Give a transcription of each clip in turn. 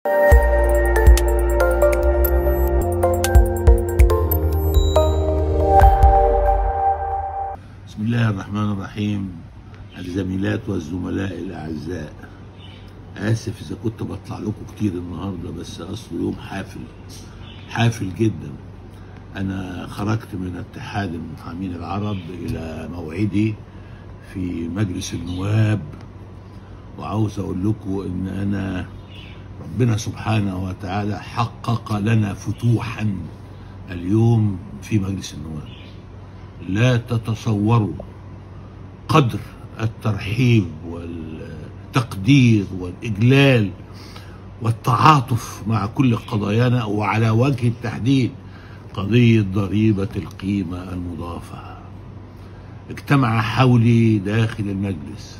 بسم الله الرحمن الرحيم. الزميلات والزملاء الأعزاء، آسف إذا كنت بطلع لكم كتير النهاردة، بس أصله يوم حافل جدا. أنا خرجت من اتحاد المحامين العرب إلى موعدي في مجلس النواب، وعاوز أقول لكم إن أنا ربنا سبحانه وتعالى حقق لنا فتوحا اليوم في مجلس النواب. لا تتصوروا قدر الترحيب والتقدير والإجلال والتعاطف مع كل قضايانا، وعلى وجه التحديد قضية ضريبة القيمة المضافة. اجتمع حولي داخل المجلس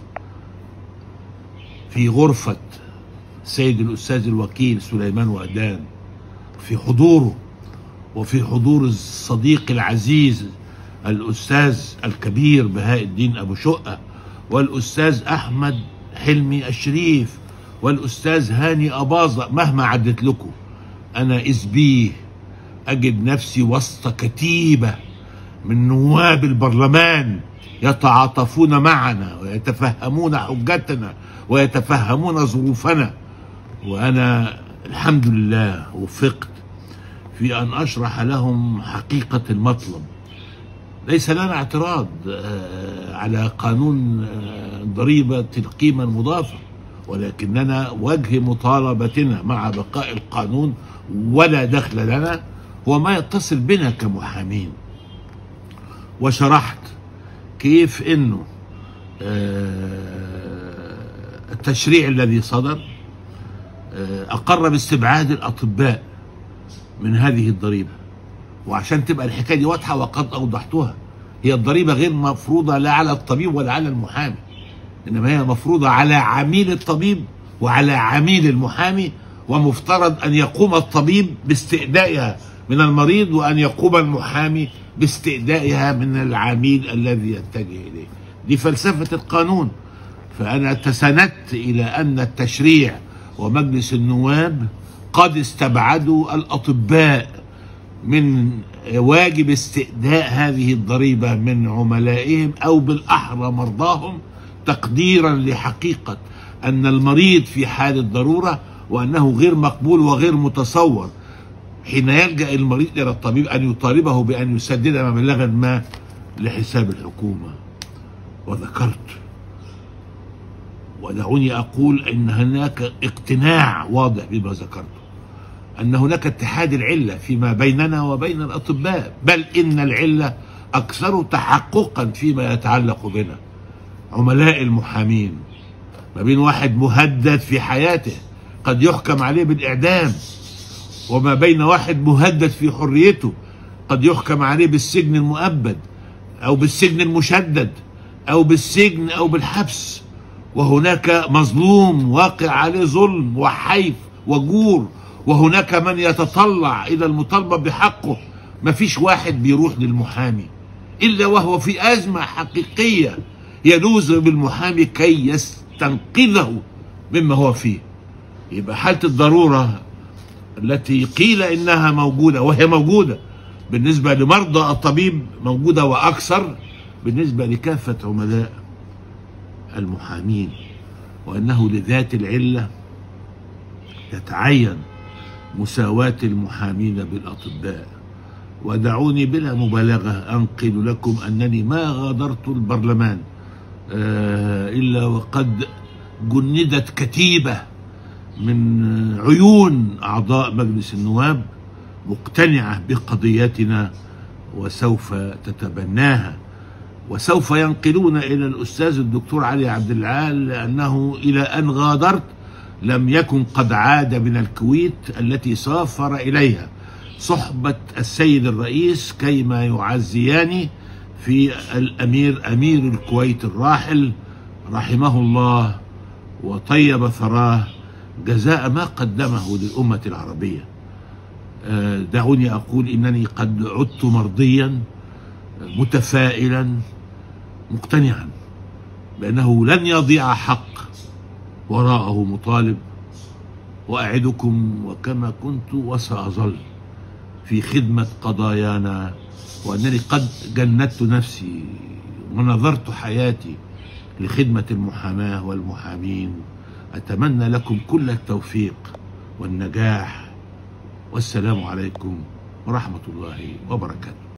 في غرفة السيد الأستاذ الوكيل سليمان وهدان، في حضوره وفي حضور الصديق العزيز الأستاذ الكبير بهاء الدين أبو شقة، والأستاذ أحمد حلمي الشريف، والأستاذ هاني أباظة. مهما عدت لكم أنا إذ بيه أجد نفسي وسط كتيبة من نواب البرلمان يتعاطفون معنا ويتفهمون حجتنا ويتفهمون ظروفنا، وأنا الحمد لله وفقت في أن أشرح لهم حقيقة المطلب. ليس لنا اعتراض على قانون ضريبة القيمة المضافة، ولكننا وجه مطالبتنا مع بقاء القانون ولا دخل لنا هو ما يتصل بنا كمحامين. وشرحت كيف انه التشريع الذي صدر اقر باستبعاد الاطباء من هذه الضريبة، وعشان تبقى الحكاية دي واضحة وقد اوضحتها، هي الضريبة غير مفروضة لا على الطبيب ولا على المحامي، انما هي مفروضة على عميل الطبيب وعلى عميل المحامي، ومفترض ان يقوم الطبيب باستئدائها من المريض وان يقوم المحامي باستئدائها من العميل الذي يتجه اليه. دي فلسفة القانون. فانا تسندت الى ان التشريع ومجلس النواب قد استبعدوا الاطباء من واجب استئداء هذه الضريبة من عملائهم، او بالاحرى مرضاهم، تقديرا لحقيقة ان المريض في حال الضرورة، وانه غير مقبول وغير متصور حين يلجأ المريض الى الطبيب ان يطالبه بان يسدد مبلغا ما لحساب الحكومة. وذكرت، ودعوني اقول ان هناك اقتناع واضح بما ذكرته، ان هناك اتحاد العلة فيما بيننا وبين الاطباء، بل ان العلة اكثر تحققا فيما يتعلق بنا. عملاء المحامين ما بين واحد مهدد في حياته قد يحكم عليه بالإعدام، وما بين واحد مهدد في حريته قد يحكم عليه بالسجن المؤبد أو بالسجن المشدد أو بالسجن أو بالحبس، وهناك مظلوم واقع عليه ظلم وحيف وجور، وهناك من يتطلع إلى المطالبة بحقه. مفيش واحد بيروح للمحامي إلا وهو في أزمة حقيقية يلوذ بالمحامي كي يستنقذه مما هو فيه. يبقى حالة الضرورة التي قيل إنها موجودة، وهي موجودة بالنسبة لمرضى الطبيب، موجودة وأكثر بالنسبة لكافة عملاء المحامين، وأنه لذات العلة يتعين مساواة المحامين بالأطباء. ودعوني بلا مبالغة أنقل لكم أنني ما غادرت البرلمان إلا وقد جندت كتيبة من عيون أعضاء مجلس النواب مقتنعة بقضيتنا وسوف تتبناها، وسوف ينقلون إلى الأستاذ الدكتور علي عبد العال لأنه إلى أن غادرت لم يكن قد عاد من الكويت التي سافر إليها صحبة السيد الرئيس كيما يعزيان في أمير الكويت الراحل رحمه الله وطيب ثراه جزاء ما قدمه للأمة العربية. دعوني أقول إنني قد عدت مرضيا متفائلا مقتنعا بأنه لن يضيع حق وراءه مطالب، وأعدكم وكما كنت وسأظل في خدمة قضايانا، وأنني قد جندت نفسي ونظرت حياتي لخدمة المحاماة والمحامين. أتمنى لكم كل التوفيق والنجاح، والسلام عليكم ورحمة الله وبركاته.